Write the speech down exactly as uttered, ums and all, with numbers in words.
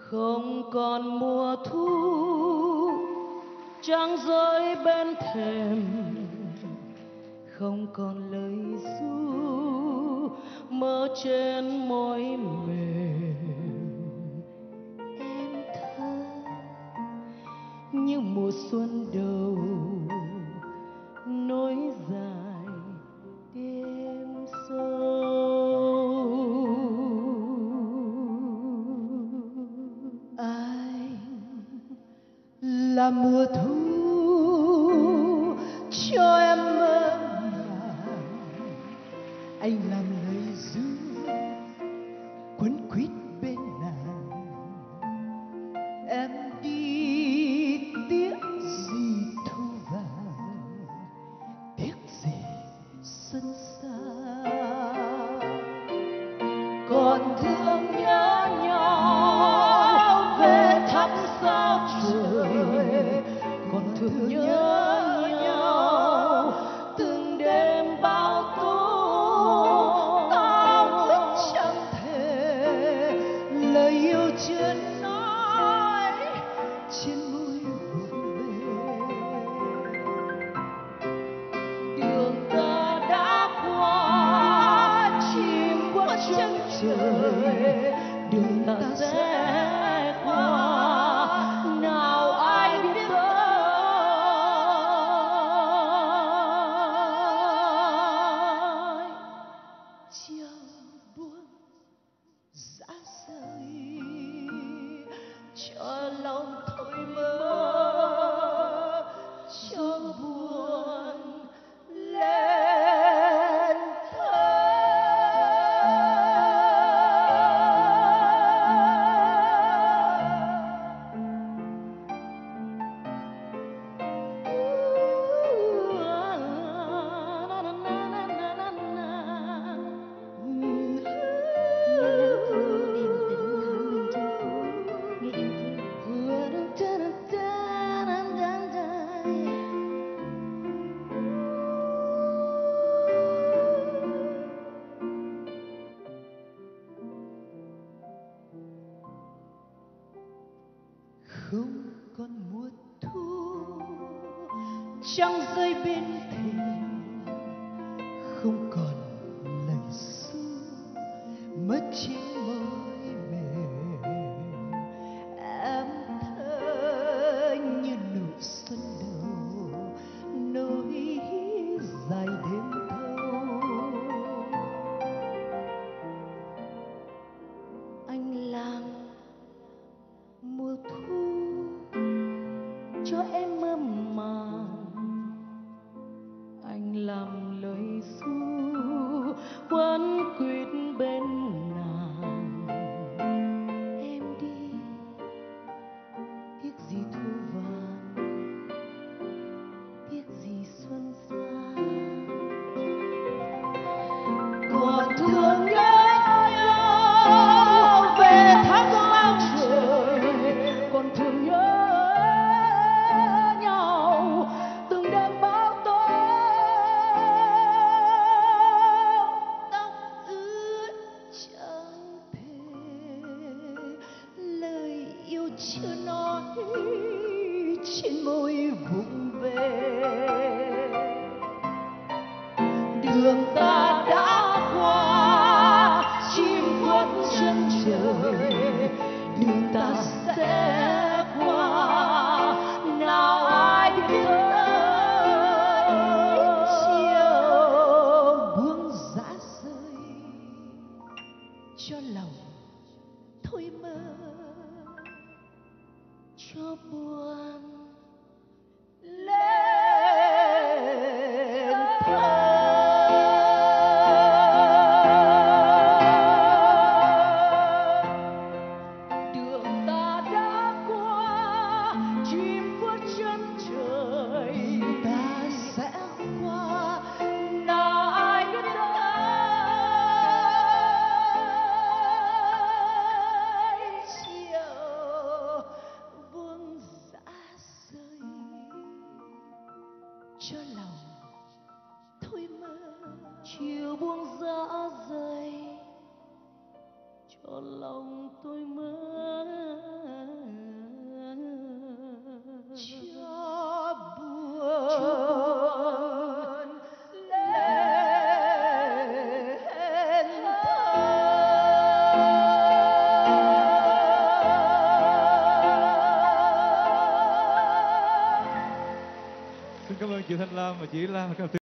không còn mùa thu trăng rơi bên thềm, không còn lời ru mơ trên môi mềm. Em thơ như mùa xuân đầu nối dài đêm sâu. Anh là mùa thu cho em mơ màng, anh làm lời ru quấn quýt bên nàng. Em đi tiếc gì thu vàng, tiếc gì xuân xa, còn thương nhớ nhau về thăm sao trời, còn thương nhớ nhau từng đêm bao tố. Tao ước chẳng thể lời yêu chưa nói trên môi vụng về. Đường ta đã qua chìm qua chân trời, đường ta sẽ qua nào ai biết tới. Chiều buông dã rời cho lòng thôi mơ, cho buồn lên thơ. Không còn mùa thu trăng rơi bên thềm, không còn lời ru mất trên môi mềm. Em thơ như nụ xuân đầu nối dài đêm thâu. Anh làm mùa thu cho em mơ màng, anh làm lời ru quấn quýt bên nàng. Em đi tiếc gì thu vàng, tiếc gì xuân xa, còn thương nhớ nhau về thăm sao trời, còn thương nhớ chưa nói trên môi vụng về. Đường ta đã qua chim khuất chân trời, đường ta sẽ qua nào ai biết tới. Chiều buông dã rơi cho lòng thôi mơ, cho buồn lên thơ. Đường ta đã qua chim khuất chân trời, ta sẽ qua nào ai biết tới. Chiều buông dã rơi cho lòng thôi mơ, chiều buông dã rơi cho lòng tôi mơ. và chị Lan.